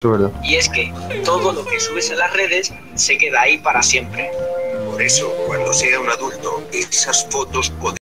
es verdad. Y es que todo lo que subes a las redes se queda ahí para siempre. Por eso, cuando sea un adulto, esas fotos podrán